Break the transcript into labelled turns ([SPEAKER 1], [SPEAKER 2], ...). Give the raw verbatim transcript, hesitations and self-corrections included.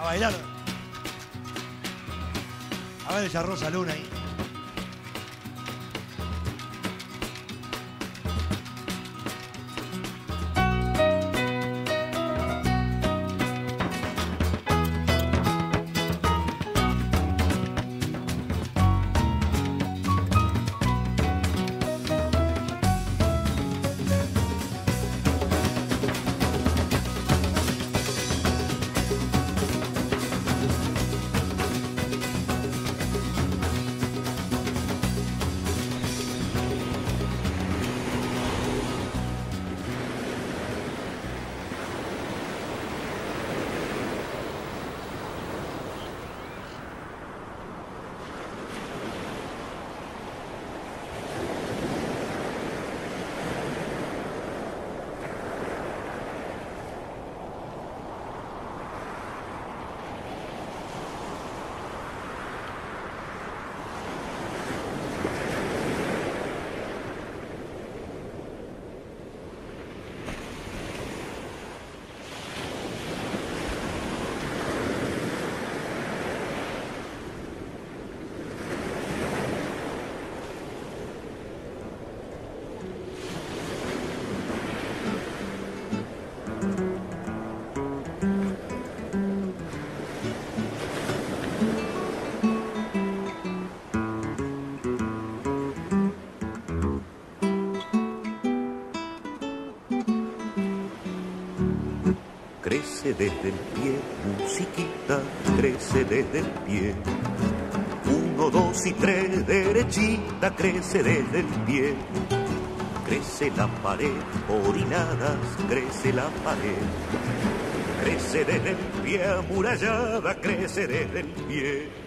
[SPEAKER 1] A bailar. A ver esa Rosa Luna ahí.
[SPEAKER 2] Crece desde el pie, musiquita, crece desde el pie. Uno, dos y tres, derechita, crece desde el pie. Crece la pared, orinadas, crece la pared. Crece desde el pie, amurallada, crece desde el pie.